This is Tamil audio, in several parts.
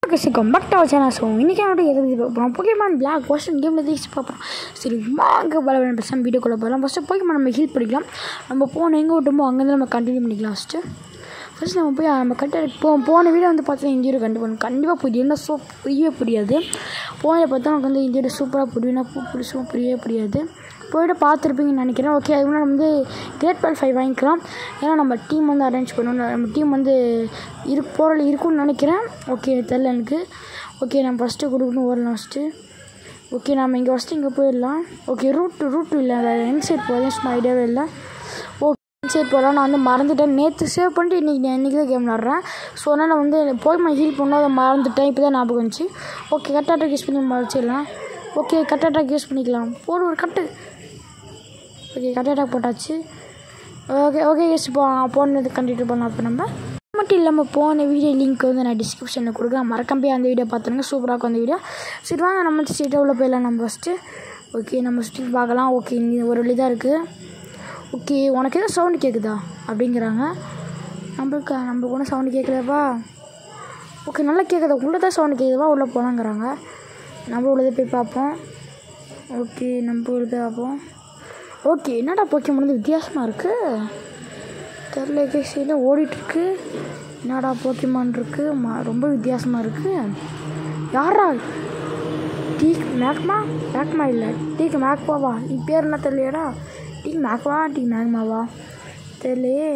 Welcome back to our channel. So, இன்னைக்கு என்னோட எது போக்கிமான் பிளாக் கொஸ்டின் கேமில் எதிர்த்து பார்ப்போம். சரி வாங்க பல பேசலாம் வீடியோக்குள்ளே போகலாம். ஃபஸ்ட்டு போக்கிமான் நம்ம ஹீல் பண்ணிக்கலாம். நம்ம போன எங்கே விட்டோமோ அங்கேருந்து நம்ம கண்டினியூ பண்ணிக்கலாம். ஃபஸ்ட்டு நம்ம போய் நம்ம போன வீடியோ வந்து பார்த்தா இந்த வீடியோ கண்டிப்பாக புரியும். புரியவே புரியாது. போன பார்த்தா நமக்கு வந்து இந்த வீடியோ சூப்பராக புரியவே புரியாது. போய்ட்டு பார்த்துருப்பீங்கன்னு நினைக்கிறேன். ஓகே, அதுக்கு முன்னாடி வந்து கிரேட் part-5 வாங்கிக்கலாம். ஏன்னா நம்ம டீம் வந்து அரேஞ்ச் பண்ணணும். நம்ம டீம் வந்து இருக்கும்னு நினைக்கிறேன். ஓகே தெரில எனக்கு. ஓகே நம்ம ஃபஸ்ட்டு கொடுக்கணும் வரலாம் ஃபஸ்ட்டு. ஓகே நம்ம இங்கே ஃபஸ்ட்டு இங்கே போயிடலாம். ஓகே ரூட்டு இல்லை, என் சைட் போகிறேன். சும்மா ஐடியாவே இல்லை. ஓகே என் சைட் போகலாம். நான் வந்து மறந்துட்டேன். நேற்று சேவ் பண்ணிட்டு இன்றைக்கி தான் கேம் விளாட்றேன். ஸோ அதனால் நான் வந்து போய் ஹீல் பண்ணோம், அதை மறந்துட்டேன். இப்போ தான் ஞாபகம் வந்துச்சு. ஓகே கட்டாட்டாக் யூஸ் பண்ணி வச்சிடலாம். ஓகே கட்டாட்டாக் யூஸ் பண்ணிக்கலாம். ஒரு கட்டு. ஓகே கட்டாட்டாக் போட்டாச்சு. ஓகே எஸ் போனது கண்டினியூ பண்ணலாம். அப்போ நம்ம மட்டும் இல்லாமல் போன வீடியோ லிங்க் வந்து நான் டிஸ்கிரிப்ஷனில் கொடுக்குறேன். மறக்காம அந்த வீடியோ பார்த்துருங்க. சூப்பராக இருக்கும் அந்த வீடியோ. சரி வாங்க நம்ம ஸ்ட்ரீட்டாக உள்ள போயிடலாம் நம்ம ஃபஸ்ட்டு. ஓகே நம்ம சுற்றி பார்க்கலாம். ஓகே இங்கே ஒரு வழி தான் இருக்குது. ஓகே உனக்கு எதுவும் சவுண்டு கேட்குதா அப்படிங்கிறாங்க. நம்மளுக்கு ஒன்றும் சவுண்டு கேட்கலப்பா. ஓகே நல்லா கேட்குதா, உள்ளே தான் சவுண்டு கேட்குதுவா, உள்ளே போகலாங்கிறாங்க. நம்ம உள்ளே போய் பார்ப்போம். ஓகே நம்ம உள்ளே போய் பார்ப்போம். ஓகே என்னடா போக்கிமான் வந்து வித்தியாசமாக இருக்குது. தெரில கேஸில் ஓடிட்டுருக்கு. என்னடா போக்கிமான் இருக்குது, ரொம்ப வித்தியாசமாக இருக்குது. யாரா டீக் மேக்மா இல்லை டீக் மேக்மாவா? நீ பேர் என்ன தெரியலையாடா? டீக் மேக்மாவா தெரியலையே.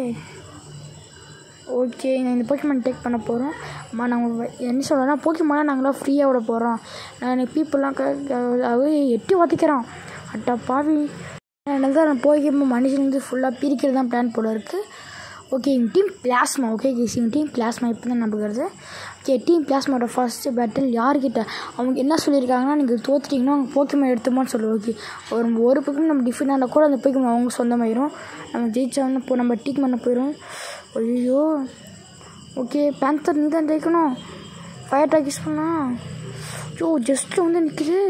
ஓகே நான் இந்த போக்கிமான் டேக் பண்ண போகிறோம். நாங்கள் என்ன சொல்கிறேன்னா போக்கிமானா நாங்களாம் ஃப்ரீயாக விட போகிறோம். நான் பீப்புளெலாம் எட்டி உதைக்கிறான். அட்டா பாவி. என்னதான் நான் போய்க்கு மனுஷன் வந்து ஃபுல்லாக பிரிக்கிறது தான் பிளான் போல இருக்குது. ஓகே எங்கள் டீம் பிளாஸ்மா. ஓகே கேஸ் எங்கள் டீம் பிளாஸ்மா இப்போ தான் நம்புகிறது. ஓகே டீம் பிளாஸ்மாவோட ஃபஸ்ட்டு பேட்டில் யார்கிட்ட அவங்க என்ன சொல்லியிருக்காங்கன்னா, நீங்கள் தோற்றுட்டிங்கன்னா அவங்க போக்கிமான் எடுத்துமான்னு சொல்லுவோம். ஓகே ஒரு போக்கிமான் நம்ம டிஃபெண்ட் ஆனால் கூட அந்த போக்கிமான் அவங்க சொந்தமாயிரும். நம்ம ஜெயிச்சோன்னு இப்போ நம்ம டீம் பண்ண போயிடும். ஐயோ ஓகே பேந்தர் நீ தான் ஜெயிக்கணும். ஃபயர் அட்டாக் யூஸ் பண்ணால் ஐயோ ஜஸ்ட்டு வந்து நிற்கிது.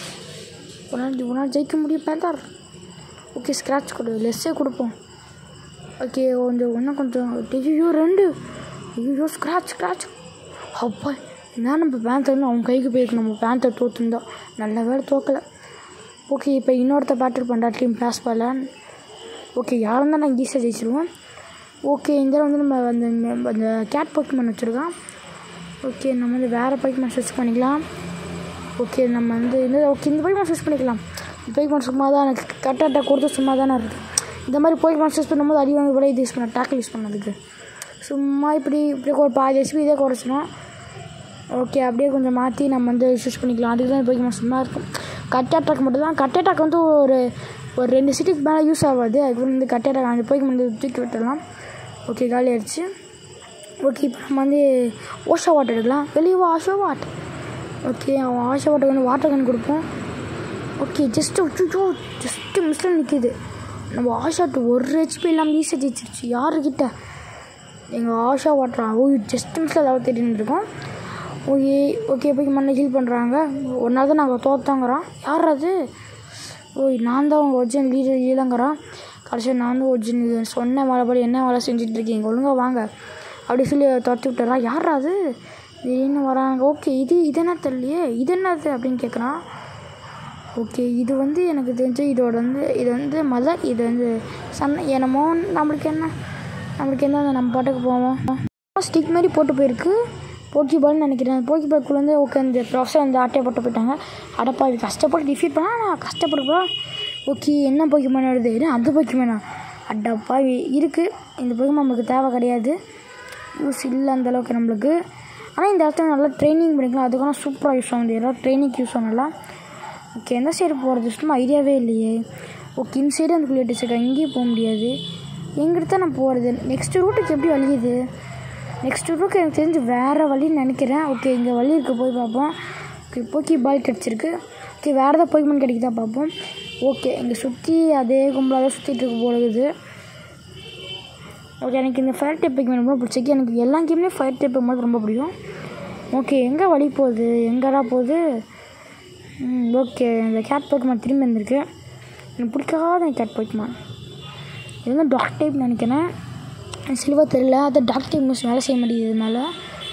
ஒரு நாள் ஜெயிக்க முடியும் பேந்தர். ஓகே ஸ்க்ராட்ச் லெஸ்ஸே கொடுப்போம். ஓகே கொஞ்சம் ஐயோ 2 ஐயோ ஸ்க்ராட்ச் அப்பா என்ன நம்ம பேந்தர்னு அவங்க கைக்கு போயிருக்கணும். நம்ம பேந்தர் தோற்றுருந்தோம். நல்ல வேலை தோக்கலை. ஓகே இப்போ இன்னொருத்த பேட்டில் பண்ணுறா டீம் பிளாஸ்பால. ஓகே யாரும் தான் நாங்கள் ஈஸியாக ஜெயிச்சிருவோம். ஓகே இந்த வந்து நம்ம அந்த கேட் போக்கிமான் வச்சுருக்கோம். ஓகே நம்ம வந்து வேறு போக்கிமான் சர்ச் பண்ணிக்கலாம். ஓகே நம்ம வந்து இந்த போக்கிமான் சர்ச் பண்ணிக்கலாம். போக்கிமான் சும்மா தான் எனக்கு கட்டாட்டாக் கொடுத்து சும்மா தானே இருக்குது. இந்த மாதிரி போக்கிமான் யூஸ் பண்ணும்போது அடி வாங்க கூட இது யூஸ் பண்ண டேக்கிள் யூஸ் பண்ணதுக்கு சும்மா இப்படி ஒரு 5 HP இதே குறைச்சிடும். ஓகே அப்படியே கொஞ்சம் மாற்றி நம்ம வந்து யூஸ் பண்ணிக்கலாம். அதுக்கு தான் போக்கிமான் சும்மா இருக்கும். கட்டாட்டாக் மட்டும் தான். கட்டாட்டாக் வந்து ஒரு 2 சிட்டிக்கு மேலே யூஸ் ஆகாது. அதுக்கு வந்து கட்டாட்டாக் அந்த போக்கிமான் வந்து தூக்கி விட்டுடலாம். ஓகே காலி ஆயிடுச்சு. ஓகே இப்போ நம்ம வந்து ஓஷா வாட்டர் எடுக்கலாம். வெளியே ஆஷா வாட். ஓகே அவன் ஆஷா வாட்டருக்கு வந்து வாட்டர் கன் கொடுப்போம். ஓகே ஜஸ்ட்டு மிஸ்ஸில் நிற்கிது. நம்ம ஆஷாட்டு 1 HP இல்லாமல் ஈஸியாக ஜெயிச்சிருச்சு. யாருக்கிட்ட எங்கள் ஆஷா வாட்டரா? ஜஸ்ட் மிஸ்ஸில் ஏதாவது தேடின்னு இருக்கோம். ஓகே போய் மண்ணை ஹீல் பண்ணுறாங்க. ஒரு நாள் தான் நாங்கள் தோத்தாங்கிறோம். யார் அது? நான் தான் அவங்க ஒரிஜினல் லீடர் இல்லைங்கிறான். கடைசியாக நான் வந்து ஒரிஜினல் சொன்ன மழைப்படி என்ன வேலை செஞ்சிட்ருக்கீங்க ஒழுங்காக வாங்க அப்படி சொல்லி துரத்தி விட்டுறா. யார் அது திடீர்னு வராங்க? ஓகே இது என்ன தெரியலையே, இது என்னது அப்படின்னு கேட்குறான். ஓகே இது வந்து எனக்கு தெரிஞ்சு இது வந்து மதர், இது வந்து என்னமோ நம்மளுக்கு என்ன நம்ம பாட்டுக்கு போவோம். ஸ்டிக் மாதிரி போட்டு போயிருக்கு. போக்கிபால்னு நினைக்கிறேன். போக்கிபால்குள்ளே வந்து ஓகே இந்த ப்ரொஃபஸர் வந்து ஆட்டையை போட்டு போயிட்டாங்க. அடப்பா இது கஷ்டப்பட்டு டிஃபீட் பண்ணால் நான் கஷ்டப்படுப்பா. ஓகே என்ன போக்கிமான் வருது? அந்த போக்கிமானா? அடப்பா இருக்குது. இந்த போக்கிமான் நம்மளுக்கு தேவை கிடையாது. யூஸ் இல்லை அந்தளவுக்கு நம்மளுக்கு. ஆனால் இந்த இடத்துல நல்லா ட்ரைனிங் பண்ணிக்கலாம். அதுக்கான சூப்பராக யூஸ் ஆகுது. எல்லாம் ட்ரைனிங் யூஸ் ஆகலாம். ஓகே எந்த சைடு போகிறது சும்மா ஐடியாவே இல்லையே. ஓகே இந்த சைடு அந்த குள்ளே வச்சுருக்கேன். இங்கேயும் போக முடியாது. எங்கிட்ட நான் போகிறது? நெக்ஸ்ட் ரூட்டுக்கு எப்படி வழியுது? நெக்ஸ்ட் ரூட்டுக்கு எனக்கு தெரிஞ்சு வேறு வழின்னு நினைக்கிறேன். ஓகே இங்கே வழி இருக்க போய் பார்ப்போம். ஓகே போக்கிபால் கிடச்சிருக்கு. ஓகே வேறு ஏதாவது போக்கிமான் கிடைக்குதா பார்ப்போம். ஓகே இங்கே சுற்றி அதே கும்பலாக தான் சுற்றிட்டு இருக்க போகிறது. ஓகே எனக்கு இந்த ஃபயர் டைப் போக்கிமான் ரொம்ப பிடிச்சிருக்கு. எனக்கு எல்லா கேம்லேயும் ஃபயர் டைப் போகும்போது ரொம்ப பிடிக்கும். ஓகே எங்கே வழி போகுது? எங்கடா போகுது? ஓகே இந்த கேட் போக்கிமான் திரும்பி வந்திருக்கு. எனக்கு பிடிக்காத கேட் போக்கிமான். இது வந்து டாக் டைப் நினைக்கிறேன். சில்வர் தெரியல. அதை டாக் டைப் மிஸ் வேலை செய்ய மாட்டேங்குது. இதனால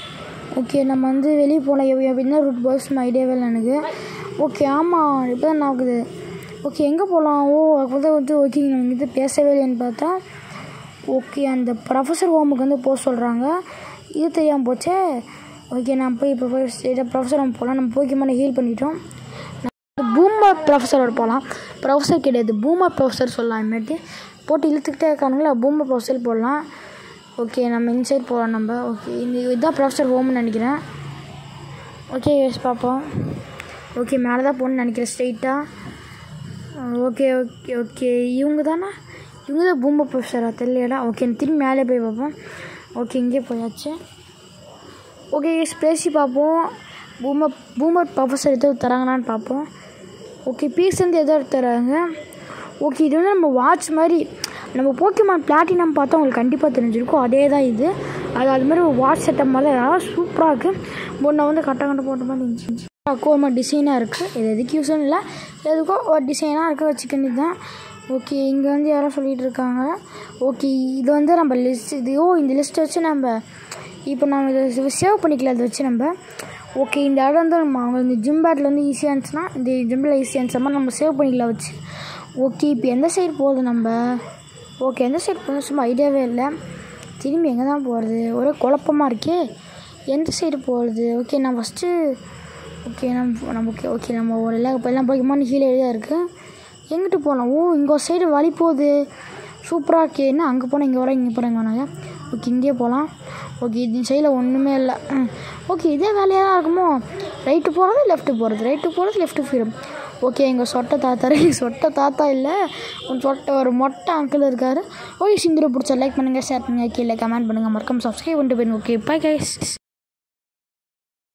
ஓகே நம்ம வந்து வெளியே போகலாம். என்ன ரூட் பஸ் ஐடியாவே இல்லை எனக்கு. ஓகே ஆமாம் இப்போ தான் நான் ஆகுது. ஓகே எங்கே போகலாம்? அப்போ தான் வந்து ஓகே நம்ம இது பேசவே இல்லைன்னு பார்த்தா ஓகே அந்த ப்ரொஃபஸர் ஹோமுக்கு வந்து போக சொல்கிறாங்க. இது தெரியாமல் போச்சே. ஓகே நான் போய் இப்போ போய் ஸ்ட்ரெயிட்டாக ப்ரொஃபஸர் ஹோம் போகலாம். நம்ம போக்கிமானை ஹீல் பண்ணிட்டோம். பூமர் ப்ரொஃபஸரோட போகலாம். ப்ரொஃபஸர் கிடையாது, பூமர் ப்ரொஃபஸர் சொல்லலாம். இனிமேட்டு போட்டு இழுத்துக்கிட்டே இருக்கானுங்களா, பூமர் ப்ரொஃபஸர் போடலாம். ஓகே நம்ம இன்சைட் போகலாம் நம்ம. ஓகே இதுதான் ப்ரொஃபஸர் ஹோம்னு நினைக்கிறேன். ஓகே எஸ் பார்ப்போம். ஓகே மேலே தான் போகணுன்னு நினைக்கிறேன் ஸ்ட்ரெயிட்டாக. ஓகே ஓகே ஓகே இவங்க தான் பூமர் ப்ரொஃபஸரா தெரியலடா. ஓகே திரும்பி மேலே போய் பார்ப்போம். ஓகே இங்கே போயாச்சு. ஓகே பேசி பார்ப்போம். பூமர் ப்ரொஃபஸர் எதோ தராங்களான்னு பார்ப்போம். ஓகே பீஸ்லேருந்து எதோ தராங்க. ஓகே இது வந்து நம்ம வாட்ச் மாதிரி நம்ம போக்கிமான் பிளாட்டினம் பார்த்தா உங்களுக்கு கண்டிப்பாக தெரிஞ்சிருக்கும். அதே தான் இது. அது மாதிரி ஒரு வாட்ச் செட்டப் மாதிரி தான் சூப்பராக இருக்குது. பொண்ணை வந்து கட்ட போட்ட மாதிரி இருந்துச்சு. ஒரு மாதிரி டிசைனாக இருக்குது. இது எதுக்கு யூஸும் இல்லை, எதுக்கோ ஒரு டிசைனாக இருக்க வச்சுக்கிட்டு தான். ஓகே இங்கே வந்து யாரோ சொல்லிகிட்டு இருக்காங்க. ஓகே இது வந்து நம்ம லிஸ்ட் இந்த லிஸ்ட்டை வச்சு நம்ம இப்போ நம்ம இதை சேவ் பண்ணிக்கலாம். அதை வச்சு நம்ம ஓகே இந்த இடம் வந்து நம்ம அவங்க இந்த ஜிம் பேட்டில் வந்து ஈஸியாக இருந்துச்சுன்னா இந்த ஜிம்மில் ஈஸியாக இருந்துச்சு மாதிரி நம்ம சேவ் பண்ணிக்கலாம் வச்சு. ஓகே இப்போ எந்த சைடு போகுது நம்ம? ஓகே எந்த சைடு போகிறது சும்மா ஐடியாவே இல்லை. திரும்பி எங்கே தான் போகிறது? ஒரே குழப்பமாக இருக்கே. எந்த சைடு போகிறது? ஓகே நான் ஃபஸ்ட்டு ஓகே நம்ம ஒரு எல்லாம் போய்க்குமான்னு கீழே எழுதியாக இருக்குது. எங்கிட்டு போகலாம்? இங்கே ஒரு சைடு வழி போகுது. சூப்பராக இருக்கே. என்ன அங்கே போனால் இங்கே வர இங்கே போகிறாங்க வேணாங்க. ஓகே இங்கே போகலாம். ஓகே இது சைடில் ஒன்றுமே இல்லை. ஓகே இதே வேலையாக தான் இருக்குமோ? ரைட்டு போகிறது லெஃப்ட்டு போகிறது, ரைட்டு போகிறது லெஃப்ட்டு போயிடும். ஓகே எங்கள் சொட்டை தாத்தா இல்லை, ஒரு மொட்டை அங்கிள் இருக்கார். ஓகே சிங்கிரை பிடிச்சா லைக் பண்ணுங்கள், ஷேர் பண்ணுங்கள், கீழே கமெண்ட் பண்ணுங்கள், மறக்காம சப்ஸ்கிரைப் பண்ணிட்டு போயிருங்க. Okay bye guys.